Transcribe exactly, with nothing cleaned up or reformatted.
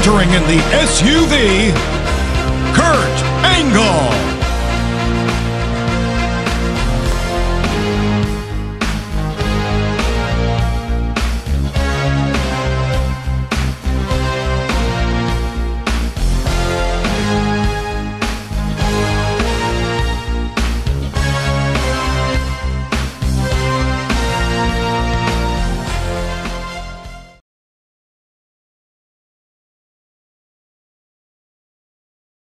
Entering in the S U V, Kurt Angle.